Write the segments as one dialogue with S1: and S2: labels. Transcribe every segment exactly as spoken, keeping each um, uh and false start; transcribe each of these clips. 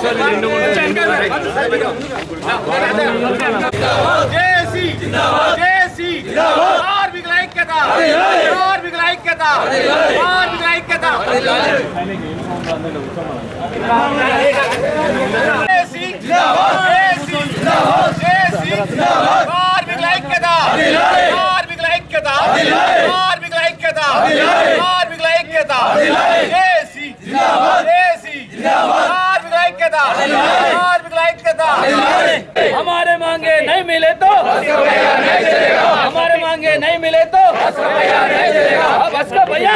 S1: हमारे मांगे नहीं मिले तो हमारे मांगे नहीं मिले तो बस का भैया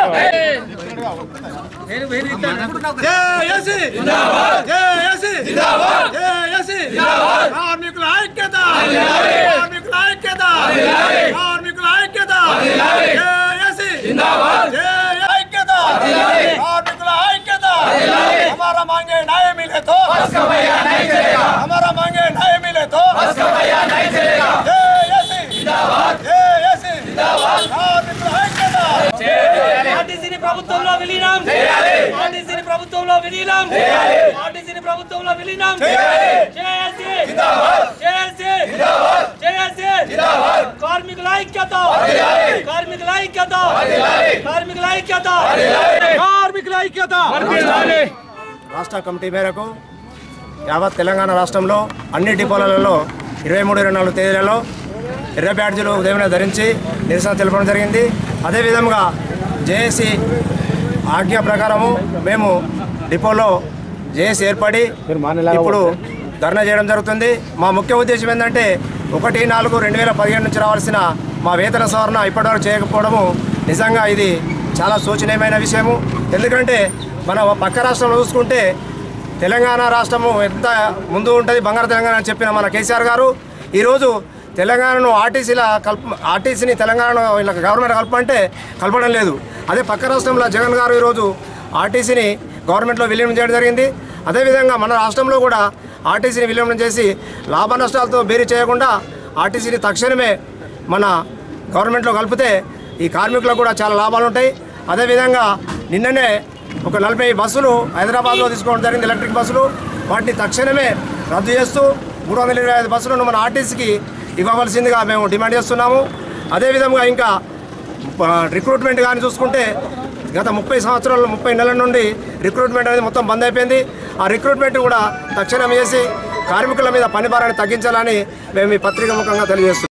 S2: కార్మికుల ఐక్యత కార్మికుల ఐక్యత కార్మికుల ఐక్యత ఐక్యత కార్మికుల ఐక్యత हमारा मांगे नहीं मिले तो हमारा मांगे नहीं मिले तो
S1: ఆర్టీసీని ప్రభుత్వంలో విలీనం చేయాలి ఆర్టీసీని ప్రభుత్వంలో విలీనం చేయాలి ఆర్టీసీని ప్రభుత్వంలో విలీనం చేయాలి చేయాలి జిందాబాద్ చేయాలి జిందాబాద్ చేయాలి జిందాబాద్ కార్మికుల ఐక్యత వర్ధిల్లాలి కార్మికుల ఐక్యత వర్ధిల్లాలి కార్మికుల ఐక్యత వర్ధిల్లాలి కార్మికుల ఐక్యత వర్ధిల్లాలి
S2: రాష్ట్ర కమిటీ మేరకు యావత్ తెలంగాణ రాష్ట్రంలో అన్ని డిపోలలో ఇరవై మూడు ఇరవై నాలుగు తేదీలలో ఎర్ర బ్యాడ్జీలు ఉదయం ధరించి నిరసన తెలపడం జరిగింది. అదేవిధంగా జేఏసీ ఆజ్ఞ ప్రకారము మేము డిపోలో జేఏసీ ఏర్పడి ఇప్పుడు ధర్నా చేయడం జరుగుతుంది. మా ముఖ్య ఉద్దేశం ఏంటంటే ఒకటి నాలుగు రెండు వేల పదిహేను నుంచి రావాల్సిన మా వేతన సవరణ ఇప్పటివరకు చేయకపోవడము నిజంగా ఇది చాలా శోచనీయమైన విషయము. ఎందుకంటే మన పక్క రాష్ట్రంలో చూసుకుంటే తెలంగాణ రాష్ట్రము ఎంత ముందు ఉంటుంది బంగారు తెలంగాణ అని చెప్పిన మన కేసీఆర్ గారు ఈరోజు తెలంగాణను ఆర్టీసీల కల్ప ఆర్టీసీని తెలంగాణలో ఇలా గవర్నమెంట్ కలపంటే కలపడం లేదు. అదే పక్క రాష్ట్రంలో జగన్ గారు ఈరోజు ఆర్టీసీని గవర్నమెంట్లో విలీనం చేయడం జరిగింది. అదేవిధంగా మన రాష్ట్రంలో కూడా ఆర్టీసీని విలీనం చేసి లాభ నష్టాలతో బేరీ చేయకుండా ఆర్టీసీని తక్షణమే మన గవర్నమెంట్లో కలిపితే ఈ కార్మికులకు కూడా చాలా లాభాలు ఉంటాయి. అదేవిధంగా నిన్ననే ఒక నలభై బస్సులు హైదరాబాద్లో తీసుకోవడం జరిగింది, ఎలక్ట్రిక్ బస్సులు. వాటిని తక్షణమే రద్దు చేస్తూ మూడు వందల ఇరవై ఐదు బస్సులను మన ఆర్టీసీకి ఇవ్వవలసిందిగా మేము డిమాండ్ చేస్తున్నాము. అదేవిధంగా ఇంకా రిక్రూట్మెంట్ కానీ చూసుకుంటే గత ముప్పై సంవత్సరాలు ముప్పై నెలల నుండి రిక్రూట్మెంట్ అనేది మొత్తం బంద్ అయిపోయింది. ఆ రిక్రూట్మెంట్ కూడా తక్షణం చేసి కార్మికుల మీద పని భారాన్ని తగ్గించాలని మేము ఈ పత్రిక ముఖంగా తెలియజేస్తున్నాం.